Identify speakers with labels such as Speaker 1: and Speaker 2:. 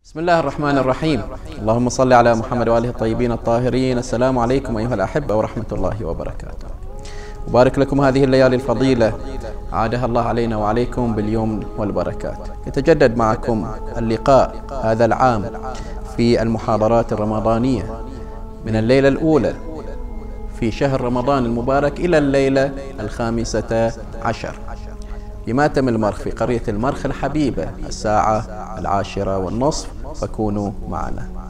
Speaker 1: بسم الله الرحمن الرحيم. اللهم صل على محمد وآله الطيبين الطاهرين. السلام عليكم أيها الأحبة ورحمة الله وبركاته. أبارك لكم هذه الليالي الفضيلة عادها الله علينا وعليكم باليمن والبركات. يتجدد معكم اللقاء هذا العام في المحاضرات الرمضانية من الليلة الأولى في شهر رمضان المبارك إلى الليلة 15 في ماتم المرخ في قرية المرخ الحبيبة الساعة 10:30، فكونوا معنا.